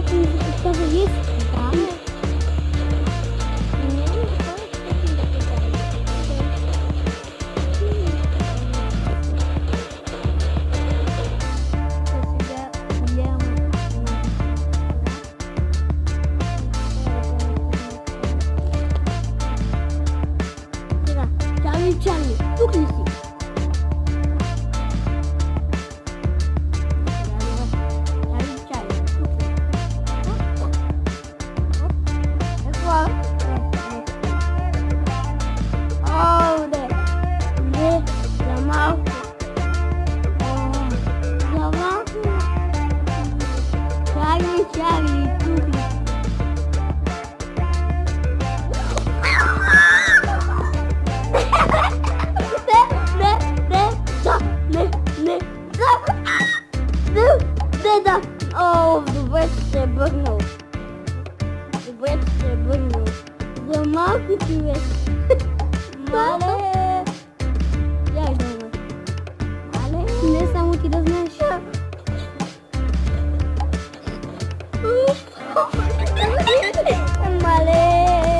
Estava isso? Tá. Charlie, tu que disse? Oh, de beste Bruno. De beste Bruno. De Marco tu es. Male. Ja, ik doe het. Male. Nee, dan moet je dat niet. Male.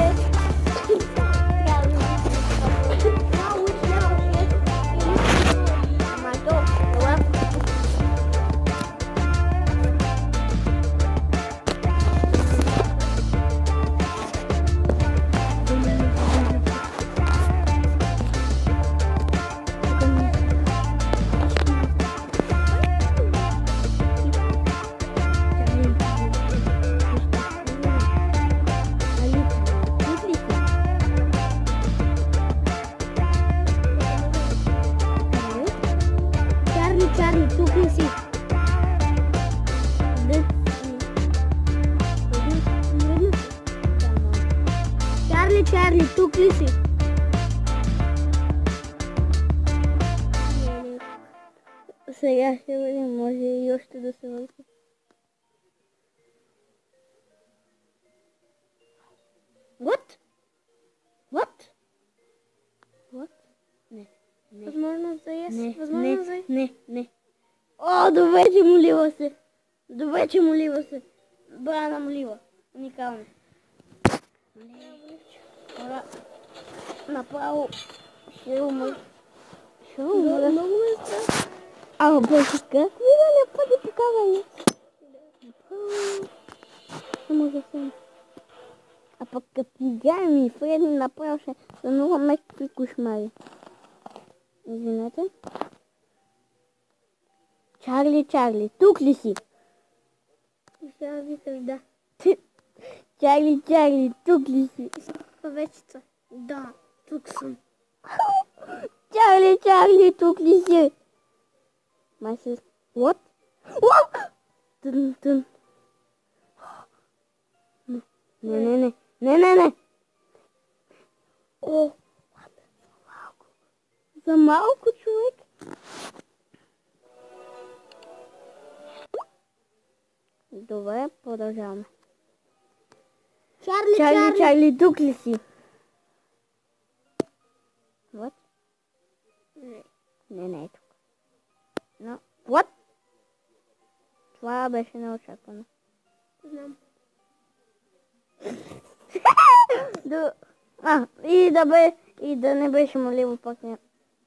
Charlie, tu que sí. Charlie, tu que sí. Сега ще видим, може и още да се върши. What? What? What? Не. Възможно за yes. Възможно за не. О, добре, че молила се. Добре, че молила се. Брана молила. Уникално. Направо ще умра. Ще умра. Много ме страх. Ама бързика. Видя ли пъти покаване? Не може съм. А пък като играем и Фредди направо ще сънува мекви кошмари. Извинете. Чарли, тук ли си? Сега викаш да. Чарли, тук ли си? Повечето. Да, тук съм. Чарли, тук ли си? Май се... What? Тън. Не. О, за малко човек. Добре, продължаваме. Чарли, тук ли си? What? Не е тук. No. What? Това беше неочаквано. Знам. И да не беше моливо пак не.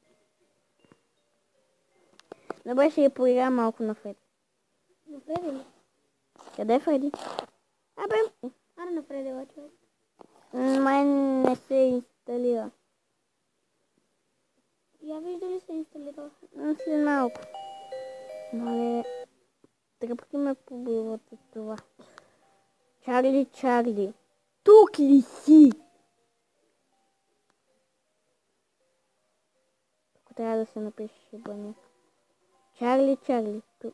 Добре, ще я поигра малко на Фреди. На Фреди ли? Къде е Фреди? Аре на Фреди, човек. Май не се инсталира. Я вижда ли се инсталира? След малко. Мале, тръпки ме побиват от това. Чарли, тук ли си? Тук трябва да се напише бъня. Чарли, тук.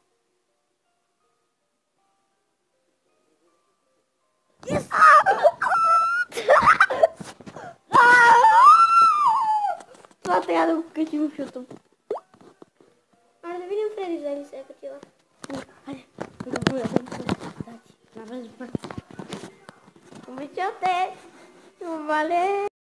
Това трябва да го качим в YouTube. Айде да видим Фреди дали се е качила. Айде, да. Обичате! Вале!